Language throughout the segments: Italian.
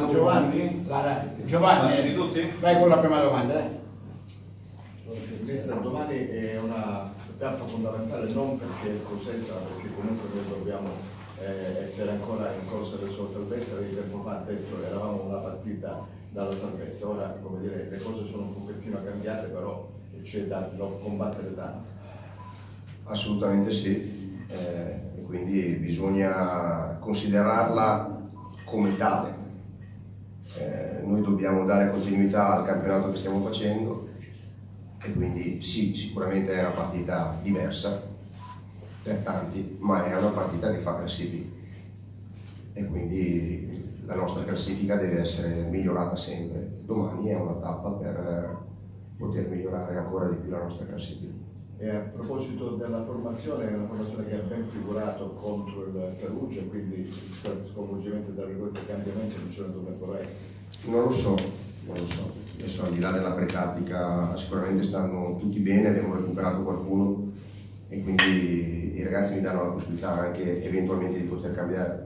Giovanni, Giovanni, tutti? Vai con la prima domanda. Mister, domani è una tappa fondamentale non perché il Cosenza, ma perché comunque noi dobbiamo essere ancora in corsa verso la salvezza. Perché tempo fa ha detto eravamo una partita dalla salvezza, ora come dire le cose sono un pochettino cambiate, però c'è da combattere tanto. Assolutamente sì, e quindi bisogna considerarla come tale. Noi dobbiamo dare continuità al campionato che stiamo facendo e quindi sì, sicuramente è una partita diversa per tanti, ma è una partita che fa classifica e quindi la nostra classifica deve essere migliorata sempre. Domani è una tappa per poter migliorare ancora di più la nostra classifica. E a proposito della formazione, è una formazione che ha ben figurato contro il Perugia, quindi sconvolgimenti tra virgolette cambiamenti non ce ne dovrebbero essere. Non lo so. Adesso al di là della pretattica sicuramente stanno tutti bene, abbiamo recuperato qualcuno e quindi i ragazzi mi danno la possibilità anche eventualmente di poter cambiare.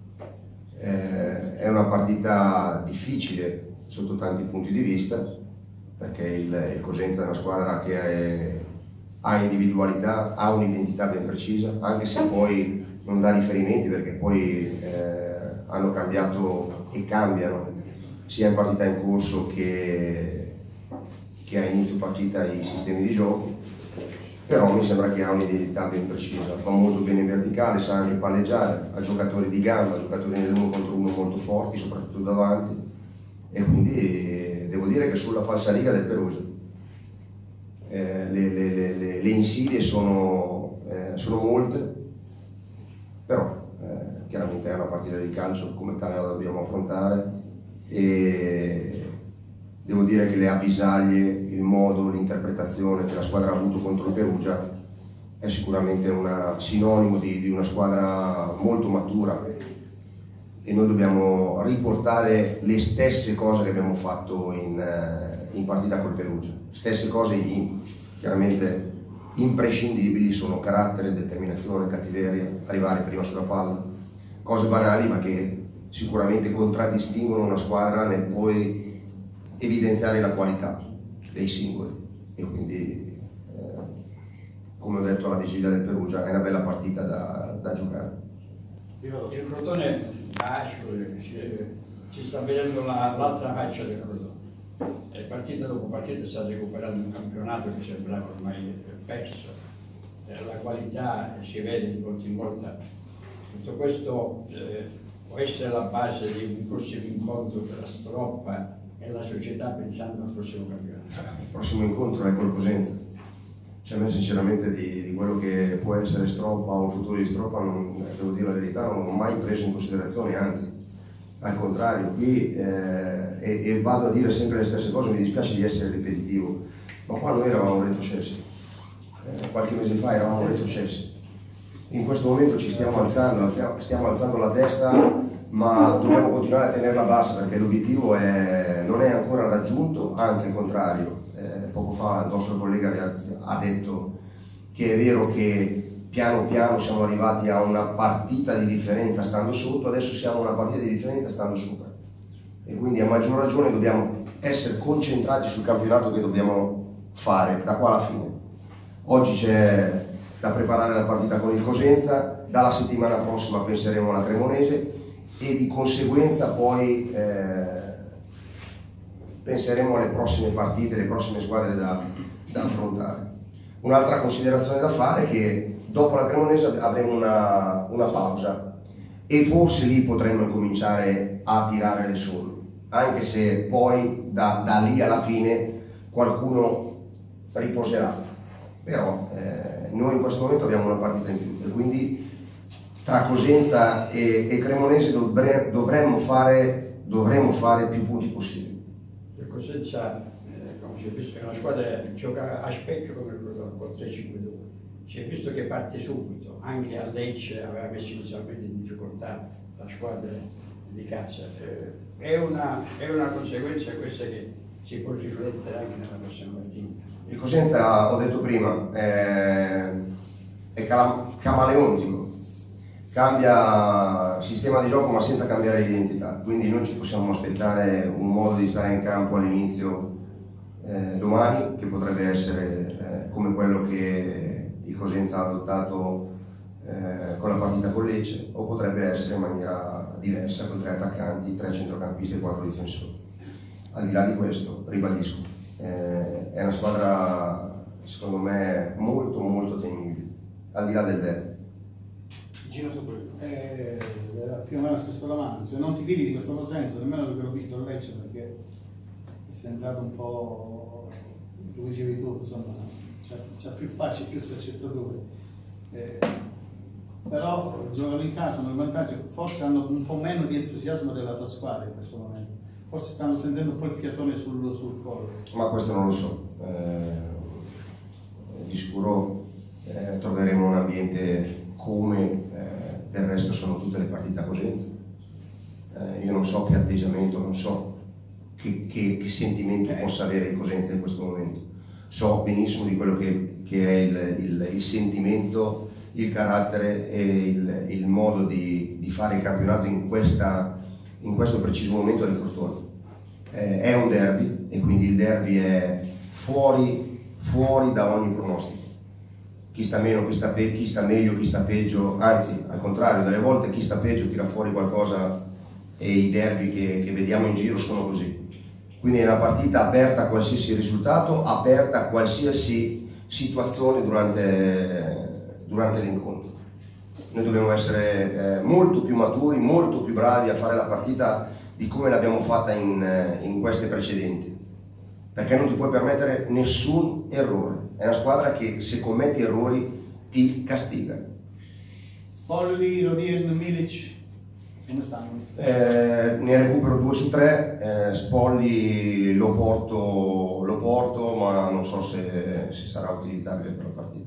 È una partita difficile sotto tanti punti di vista perché il Cosenza è una squadra che ha individualità, ha un'identità ben precisa, anche se poi non dà riferimenti perché poi hanno cambiato e cambiano sia in partita in corso che a inizio partita i sistemi di gioco, però mi sembra che ha un'identità ben precisa, va molto bene in verticale, sa anche palleggiare, ha giocatori di gamba, giocatori nell'uno contro uno molto forti, soprattutto davanti, e quindi devo dire che sulla falsariga del Perugia le insidie sono molte, però chiaramente è una partita di calcio, come tale la dobbiamo affrontare e devo dire che le avvisaglie, il modo, l'interpretazione che la squadra ha avuto contro il Perugia è sicuramente un sinonimo di una squadra molto matura e noi dobbiamo riportare le stesse cose che abbiamo fatto in partita col Perugia, stesse cose chiaramente imprescindibili sono carattere, determinazione, cattiveria, arrivare prima sulla palla, cose banali ma che sicuramente contraddistinguono una squadra nel poi evidenziare la qualità dei singoli e quindi come ho detto alla vigilia del Perugia è una bella partita da giocare. Il Crotone ci sta vedendo l'altra faccia del Crotone. Partita dopo partita sta recuperando un campionato che sembrava ormai perso. La qualità si vede di volta in volta. Tutto questo può essere la base di un prossimo incontro tra la Stroppa e la società pensando al prossimo campionato. Il prossimo incontro è col Cosenza. Cioè, a me sinceramente di quello che può essere Stroppa o il futuro di Stroppa, devo dire la verità, non ho mai preso in considerazione, anzi, al contrario, qui e vado a dire sempre le stesse cose, mi dispiace di essere ripetitivo, ma qua noi eravamo retrocessi, qualche mese fa eravamo retrocessi. In questo momento ci stiamo alzando la testa, ma dobbiamo continuare a tenerla bassa perché l'obiettivo non è ancora raggiunto, anzi al contrario. Poco fa il nostro collega ha detto che è vero che piano piano siamo arrivati a una partita di differenza stando sotto, adesso siamo a una partita di differenza stando sopra. E quindi a maggior ragione dobbiamo essere concentrati sul campionato che dobbiamo fare da qua alla fine. Oggi c'è da preparare la partita con il Cosenza, dalla settimana prossima penseremo alla Cremonese e di conseguenza poi penseremo alle prossime partite, le prossime squadre da affrontare. Un'altra considerazione da fare è che dopo la Cremonese avremo una pausa e forse lì potremmo cominciare a tirare le somme, anche se poi da lì alla fine qualcuno riposerà. Però noi in questo momento abbiamo una partita in più e quindi tra Cosenza e Cremonese dovremmo fare più punti possibili. Il Cosenza, come si è visto, è una squadra che gioca a specchio come il Crotone, con 3-5-2. Si è visto che parte subito, anche a Lecce aveva messo inizialmente in difficoltà la squadra di casa. È una conseguenza questa che si può riflettere anche nella prossima partita. Il Cosenza, ho detto prima, è camaleontico, cambia sistema di gioco ma senza cambiare l'identità, quindi noi ci possiamo aspettare un modo di stare in campo all'inizio domani che potrebbe essere come quello che il Cosenza ha adottato con la partita con Lecce, o potrebbe essere in maniera diversa con 3 attaccanti, 3 centrocampisti e 4 difensori. Al di là di questo, ribadisco, è una squadra secondo me molto molto temibile, al di là del derby. Gino su quello. Era più o meno la stessa domanda, se non ti fidi di questo Cosenza, nemmeno perché l'ho visto a Lecce, perché è sembrato un po', come dicevi tu, insomma, c'ha più facce, più sfaccettature. Però giocano in casa, hanno il vantaggio, forse hanno un po' meno di entusiasmo della tua squadra in questo momento, forse stanno sentendo un po' il fiatone sul collo. Ma questo non lo so, di sicuro troveremo un ambiente come del resto sono tutte le partite a Cosenza. Io non so che atteggiamento, non so che sentimento possa avere il Cosenza in questo momento. So benissimo di quello che è il sentimento, il carattere e il modo di fare il campionato in questo preciso momento del Crotone. È un derby e quindi il derby è fuori da ogni pronostico. Chi sta meno, chi sta meglio, chi sta peggio, anzi al contrario, delle volte chi sta peggio tira fuori qualcosa e i derby che vediamo in giro sono così. Quindi è una partita aperta a qualsiasi risultato, aperta a qualsiasi situazione durante l'incontro. Noi dobbiamo essere molto più maturi, molto più bravi a fare la partita di come l'abbiamo fatta in queste precedenti, perché non ti puoi permettere nessun errore. È una squadra che se commetti errori ti castiga. Spolli, Rodien, Milic, come stanno? Ne recupero 2 su 3, Spolli lo porto, ma non so se sarà utilizzabile per la partita.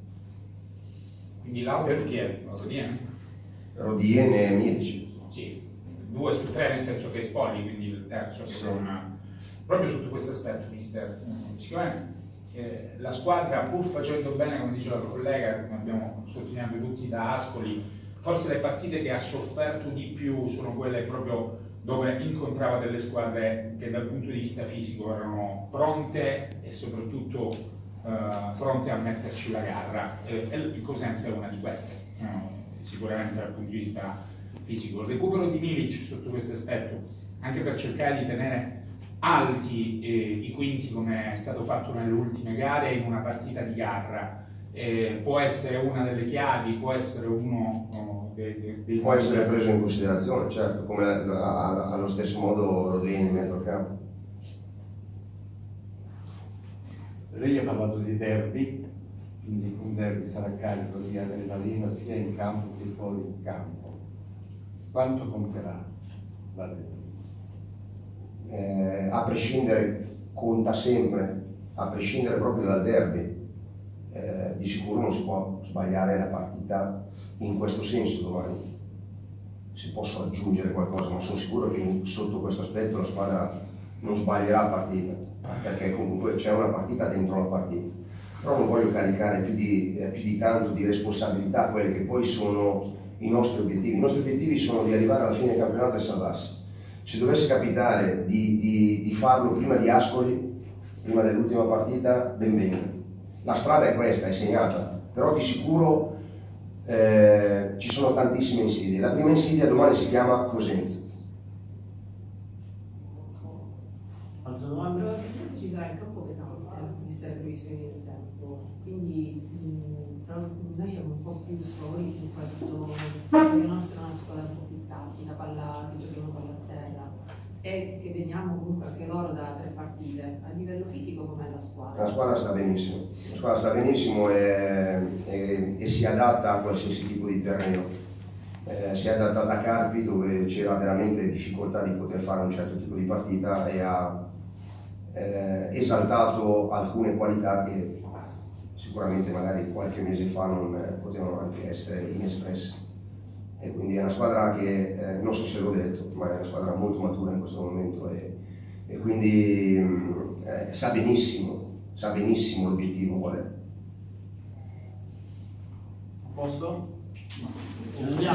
Quindi l'auto chi è? Rodien? Rodien e Milic. Sì, 2 su 3 nel senso che Spolli, quindi il terzo. Sì. Proprio sotto questo aspetto, mister, sicuramente la squadra, pur facendo bene, come diceva il collega, come abbiamo sottolineato tutti da Ascoli, forse le partite che ha sofferto di più sono quelle proprio dove incontrava delle squadre che dal punto di vista fisico erano pronte e soprattutto pronte a metterci la garra, e il Cosenza è una di queste, sicuramente dal punto di vista fisico. Il recupero di Milic sotto questo aspetto, anche per cercare di tenere alti i quinti come è stato fatto nelle ultime gare in una partita di garra, può essere una delle chiavi, può essere uno dei può essere preso in considerazione, certo, come allo stesso modo Rodin in mezzo al campo. Lei ha parlato di derby, quindi un derby sarà carico di adrenalina sia in campo che fuori in campo. Quanto conterà la derby? A prescindere, conta sempre, a prescindere proprio dal derby, di sicuro non si può sbagliare la partita in questo senso domani. Si possono aggiungere qualcosa, ma sono sicuro che sotto questo aspetto la squadra non sbaglierà la partita, perché comunque c'è una partita dentro la partita. Però non voglio caricare più di tanto di responsabilità quelle che poi sono i nostri obiettivi. I nostri obiettivi sono di arrivare alla fine del campionato e salvarsi. Se dovesse capitare di farlo prima di Ascoli, prima dell'ultima partita, ben bene. La strada è questa, è segnata, però di sicuro ci sono tantissime insidie. La prima insidia domani si chiama Cosenza. Altra domanda? Ci sarà il campo pesante, viste le previsioni del tempo, quindi noi siamo un po' più sfavoriti in questo, perché la nostra è una squadra un po' più tattica, che giochiamo palla a terra, e che veniamo comunque anche loro da 3 partite. A livello fisico com'è la squadra? La squadra sta benissimo, e si adatta a qualsiasi tipo di terreno. Si è adattata a Carpi, dove c'era veramente difficoltà di poter fare un certo tipo di partita, e ha esaltato alcune qualità che sicuramente magari qualche mese fa non potevano anche essere inespresse. E quindi è una squadra che, non so se l'ho detto, ma è una squadra molto matura in questo momento, e quindi sa benissimo l'obiettivo qual è. A posto?